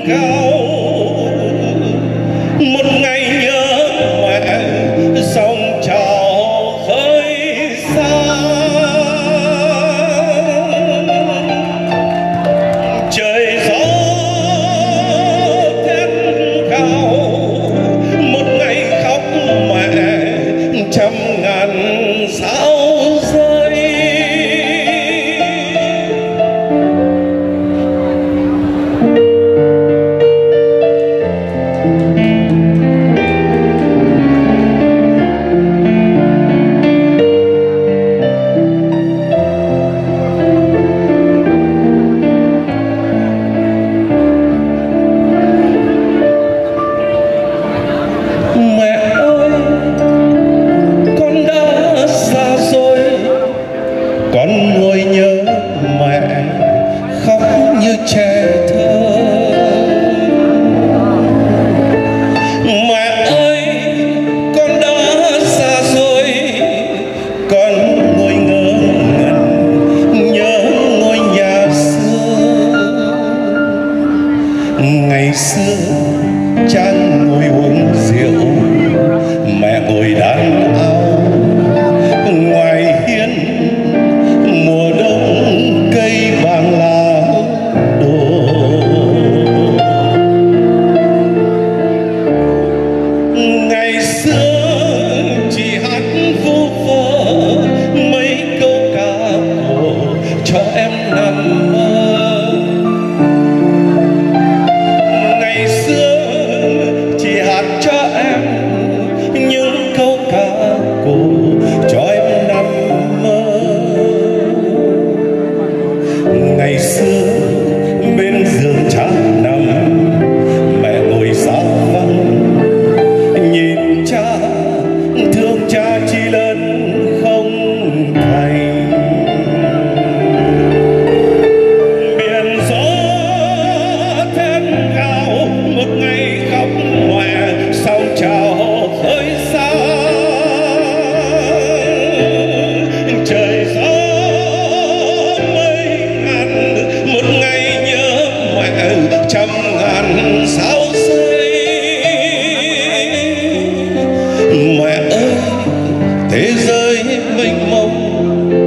cao. Một ngày nhớ mẹ sóng trào khơi xa. Trời gió thét gào, một ngày khóc mẹ trăm ngàn sao rơi. Con ngồi nhớ mẹ khóc như trẻ thơ. Mẹ ơi con đã xa rồi, con ngồi ngơ ngẩn nhớ ngôi nhà xưa. Ngày xưa cha ngồi uống rượu, mẹ ngồi đàn áo ngoài hiên. Mùa đông cây vàng lá đổ, ngày xưa chỉ hát vu vơ mấy câu ca cổ cho em nằm mơ. Ngày xưa chỉ hát cho em những câu ca cổ cho em nằm mơ. Ngày xưa bên giường cha nằm, mẹ ngồi xa vắng, nhìn cha thương cha chi lớn không thành. Biển gió thét gào, một ngày khóc mẹ sóng trào khơi xa. Trời gió trăm ngàn sao rơi. Mẹ ơi thế giới mênh mông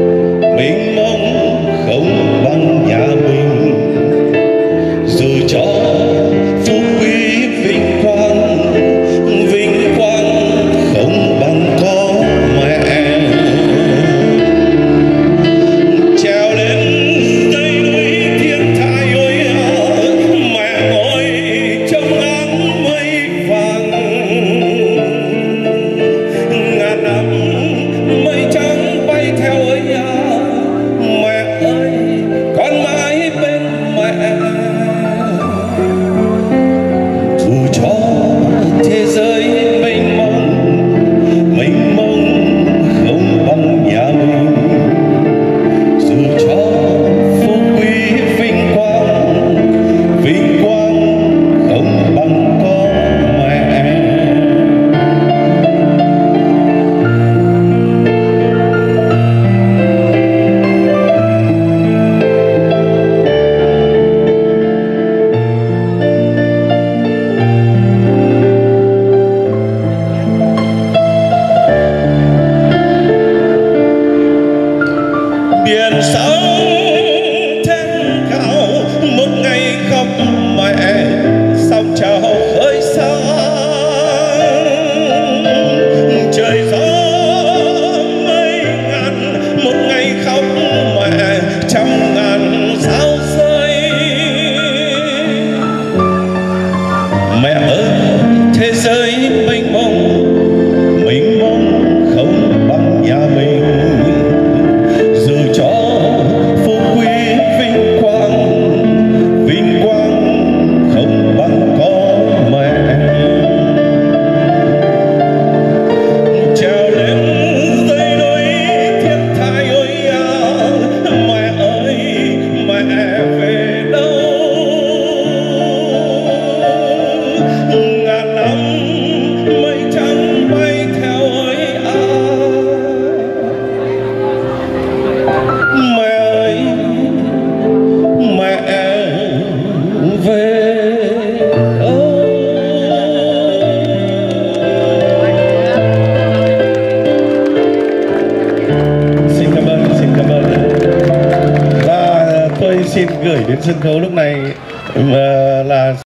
không bằng nhà mình. Dù cho phú quý vinh quang không bằng có mẹ. Trèo lên dãy núi thiên thai ôi, trong nắng mây vàng ngàn năm mây trắng bay theo ơi à. Mẹ ơi con mãi bên mẹ. Dù cho thế giới mênh mông không bằng nhà mình. Dù cho phú quý vinh quang không bằng có mẹ. Biển sóng thét gào, một ngày khóc mẹ sóng trào khơi xa. Trời gió mây ngàn, một ngày khóc mẹ trăm ngàn sao rơi. Mẹ ơi thế giới mênh mông không bằng nhà mình. Dù cho phú quý vinh quang xin gửi đến sân khấu lúc này là